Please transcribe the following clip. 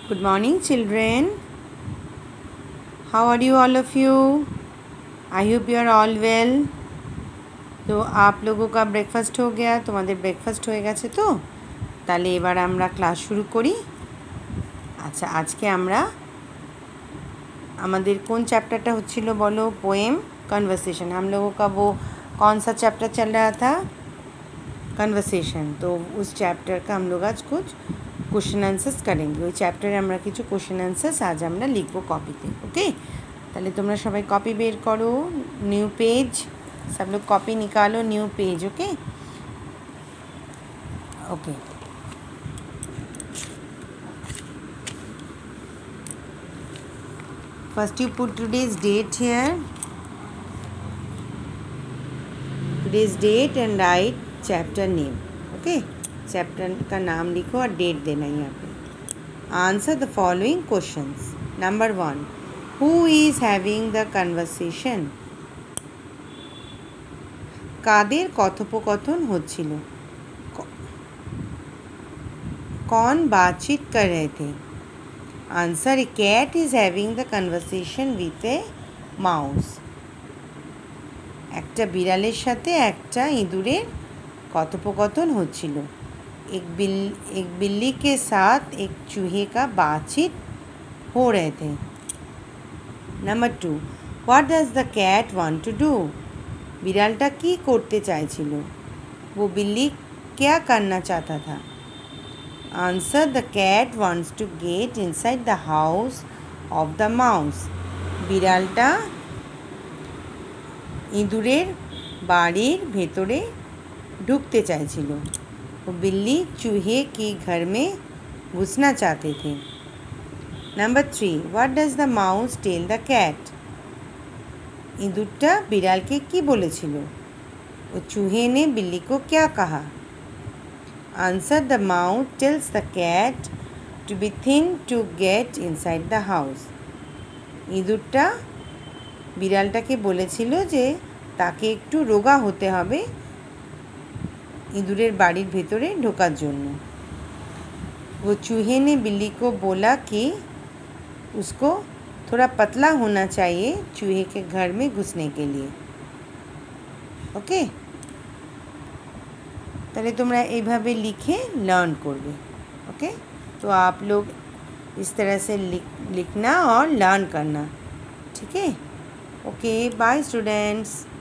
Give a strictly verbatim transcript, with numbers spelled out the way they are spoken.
Good morning, children. How are you, all of you? I hope you are all well. তো आप लोगों का breakfast हो गया, তোমাদের ব্রেকফাস্ট হয়ে গেছে তো? তাহলে এবার আমরা ক্লাস শুরু করি। আচ্ছা, আজকে আমরা আমাদের कौन चैप्टरটা হচ্ছিল বলো? Poem conversation. हम लोगों का वो कौन सा चैप्टर चल रहा था? कन्वर्सेशन। तो उस चैप्टर का हम लोग आज कुछ क्वेश्चन आंसर्स करेंगे। ওই চ্যাপ্টারে আমরা কিছু কোশ্চেন আনসার্স আজ আমরা লিখব কপিতে। ওকে, তাহলে তোমরা সবাই কপি বের করো। न्यू पेज, सब लोग कॉपी निकालो। New page. Okay okay first you put today's date here, today's date and write chapter name. Okay, chapter का नाम लिखो और डेट देना यहाँ पे। Answer the following questions. Number one, who is having the conversation? কাদের কথোপকথন হচ্ছিল? कौन बातचीत कर रहे थे? Answer, a cat is having the conversation with a mouse. একটা বিড়ালের সাথে একটা ইঁদুরের কথোপকথন হচ্ছিল। एक बिल एक बिल्ली के साथ एक चूहे का बातचीत हो रहे थे। Number two, what does the cat want to do? बिरालटा की करते चाइছিল? वो बिल्ली क्या करना चाहता था? Answer, the cat wants to get inside the house of the mouse. बिरालटा ইঁদুরের বাড়ির ভেতরে ঢুকতে চাইছিল। वो बिल्ली चूहे के घर में घुसना चाहते थे। Number three, what does the mouse tell the cat? ইঁদুরটা বিড়ালকে কি বলেছিল? ও চूहे ने बिल्ली को क्या कहा? Answer, the mouse tells the cat to be thin to get inside the house. ইঁদুরটা বিড়ালটাকে বলেছিল যে তাকে একটু রোগা হতে হবে ইঁদুরের বাড়ির ভেতরে ঢোকার জন্য। वो चूहे ने बिल्ली को बोला कि उसको थोड़ा पतला होना चाहिए चूहे के घर में घुसने के लिए। ओके, তাহলে তোমরা এইভাবে লিখে লার্ন করবে। ओके, तो आप लोग इस तरह से लिख लिखना और लर्न करना। ठीक है? Okay, bye students.